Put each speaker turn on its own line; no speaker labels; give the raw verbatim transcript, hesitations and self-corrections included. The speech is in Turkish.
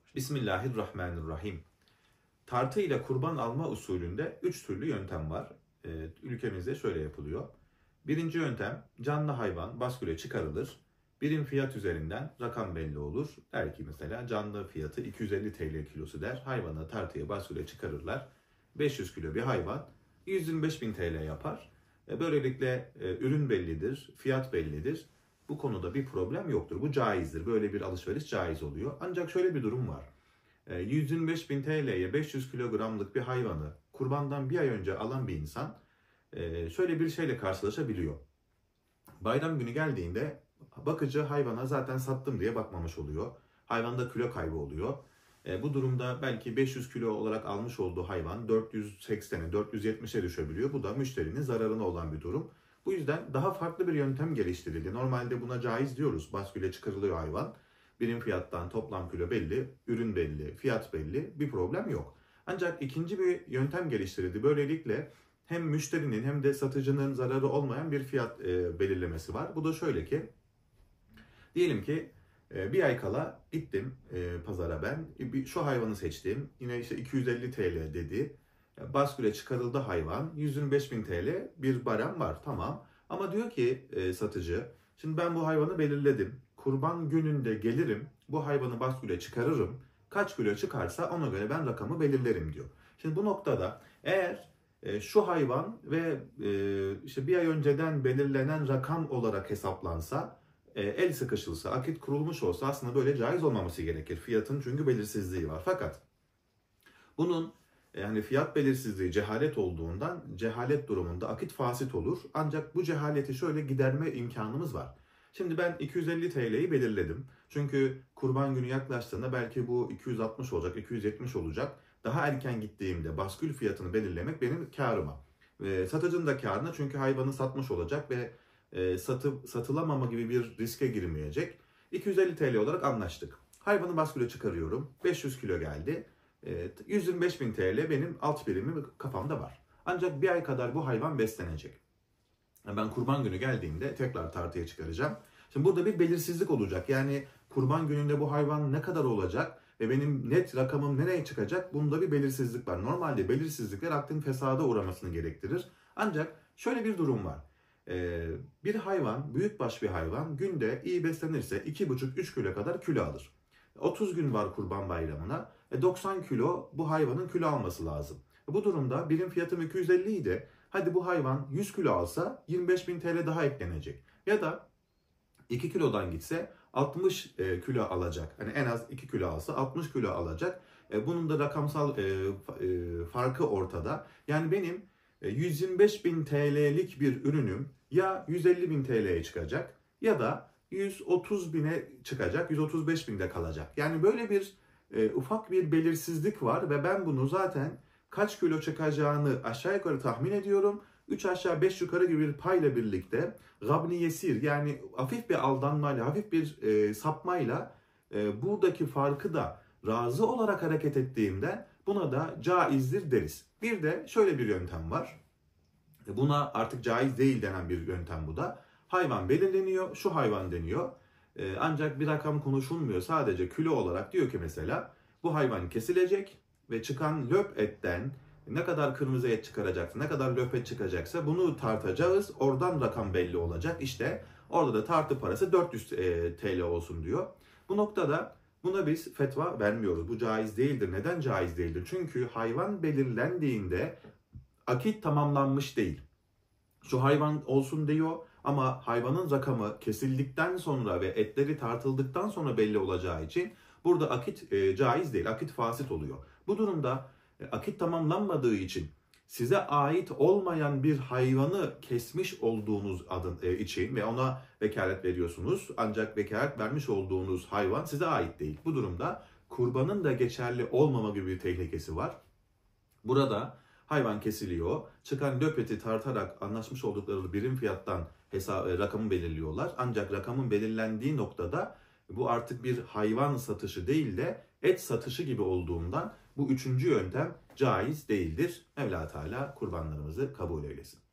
Bismillahirrahmanirrahim. Tartı ile kurban alma usulünde üç türlü yöntem var. Ee, ülkemizde şöyle yapılıyor. Birinci yöntem, canlı hayvan basküle çıkarılır. Birim fiyat üzerinden rakam belli olur. Der ki mesela canlı fiyatı iki yüz elli T L kilosu der. Hayvanı tartıya basküle çıkarırlar. beş yüz kilo bir hayvan yüz yirmi beş bin T L yapar. E, böylelikle e, ürün bellidir, fiyat bellidir. Bu konuda bir problem yoktur. Bu caizdir. Böyle bir alışveriş caiz oluyor. Ancak şöyle bir durum var. yüz yirmi beş bin T L'ye beş yüz kilogramlık bir hayvanı kurbandan bir ay önce alan bir insan şöyle bir şeyle karşılaşabiliyor. Bayram günü geldiğinde bakıcı hayvana zaten sattım diye bakmamış oluyor. Hayvanda kilo kaybı oluyor. Bu durumda belki beş yüz kilo olarak almış olduğu hayvan dört yüz seksene, dört yüz yetmişe düşebiliyor. Bu da müşterinin zararına olan bir durum. Bu yüzden daha farklı bir yöntem geliştirildi. Normalde buna caiz diyoruz. Basküle çıkarılıyor hayvan. Birim fiyattan toplam kilo belli, ürün belli, fiyat belli, bir problem yok. Ancak ikinci bir yöntem geliştirildi. Böylelikle hem müşterinin hem de satıcının zararı olmayan bir fiyat e, belirlemesi var. Bu da şöyle ki, diyelim ki e, bir ay kala gittim e, pazara ben, e, şu hayvanı seçtim. Yine işte iki yüz elli T L dedi. Basküle çıkarıldı hayvan, yüz yirmi beş bin T L bir barem var, tamam. Ama diyor ki e, satıcı, şimdi ben bu hayvanı belirledim. Kurban gününde gelirim, bu hayvanı basküle çıkarırım. Kaç kilo çıkarsa ona göre ben rakamı belirlerim diyor. Şimdi bu noktada eğer e, şu hayvan ve e, işte bir ay önceden belirlenen rakam olarak hesaplansa, e, el sıkışılsa, akit kurulmuş olsa aslında böyle caiz olmaması gerekir. Fiyatın çünkü belirsizliği var. Fakat bunun yani fiyat belirsizliği cehalet olduğundan cehalet durumunda akit fasit olur. Ancak bu cehaleti şöyle giderme imkanımız var. Şimdi ben iki yüz elli T L'yi belirledim. Çünkü kurban günü yaklaştığında belki bu iki yüz altmış olacak, iki yüz yetmiş olacak. Daha erken gittiğimde baskül fiyatını belirlemek benim kârıma. Ve satıcının da kârına, çünkü hayvanı satmış olacak ve e, satıp satılamama gibi bir riske girmeyecek. iki yüz elli T L olarak anlaştık. Hayvanı basküle çıkarıyorum. beş yüz kilo geldi. yüz yirmi beş bin T L benim alt birimim kafamda var. Ancak bir ay kadar bu hayvan beslenecek. Ben kurban günü geldiğimde tekrar tartıya çıkaracağım. Şimdi burada bir belirsizlik olacak. Yani kurban gününde bu hayvan ne kadar olacak ve benim net rakamım nereye çıkacak? Bunda bir belirsizlik var. Normalde belirsizlikler aklın fesada uğramasını gerektirir. Ancak şöyle bir durum var. Bir hayvan, büyükbaş bir hayvan günde iyi beslenirse iki buçuk üç kilo kadar kilo alır. otuz gün var kurban bayramına. doksan kilo bu hayvanın kilo alması lazım. Bu durumda birim fiyatım iki yüz elli idi. Hadi bu hayvan yüz kilo alsa yirmi beş bin T L daha eklenecek. Ya da iki kilodan gitse altmış kilo alacak. Yani en az iki kilo alsa altmış kilo alacak. Bunun da rakamsal farkı ortada. Yani benim yüz yirmi beş bin T L'lik bir ürünüm ya yüz elli bin T L'ye çıkacak ya da yüz otuz bine çıkacak, yüz otuz beş binde kalacak. Yani böyle bir e, ufak bir belirsizlik var ve ben bunu zaten kaç kilo çıkacağını aşağı yukarı tahmin ediyorum. üç aşağı beş yukarı gibi bir payla birlikte gabni yesir, yani hafif bir aldanmayla, hafif bir e, sapmayla e, buradaki farkı da razı olarak hareket ettiğimde buna da caizdir deriz. Bir de şöyle bir yöntem var. Buna artık caiz değil denen bir yöntem bu da. Hayvan belirleniyor, şu hayvan deniyor. Ee, ancak bir rakam konuşulmuyor. Sadece kilo olarak diyor ki mesela bu hayvan kesilecek ve çıkan löp etten ne kadar kırmızı et çıkaracaksa, ne kadar löp et çıkacaksa bunu tartacağız. Oradan rakam belli olacak. İşte orada da tartı parası dört yüz T L olsun diyor. Bu noktada buna biz fetva vermiyoruz. Bu caiz değildir. Neden caiz değildir? Çünkü hayvan belirlendiğinde akit tamamlanmış değil. Şu hayvan olsun diyor ama hayvanın rakamı kesildikten sonra ve etleri tartıldıktan sonra belli olacağı için burada akit e, caiz değil, akit fasit oluyor. Bu durumda e, akit tamamlanmadığı için size ait olmayan bir hayvanı kesmiş olduğunuz adın e, için ve ona vekalet veriyorsunuz. Ancak vekalet vermiş olduğunuz hayvan size ait değil. Bu durumda kurbanın da geçerli olmama gibi bir tehlikesi var. Burada hayvan kesiliyor. Çıkan löp eti tartarak anlaşmış oldukları birim fiyattan hesap, rakamı belirliyorlar. Ancak rakamın belirlendiği noktada bu artık bir hayvan satışı değil de et satışı gibi olduğundan bu üçüncü yöntem caiz değildir. Mevla Teala kurbanlarımızı kabul eylesin.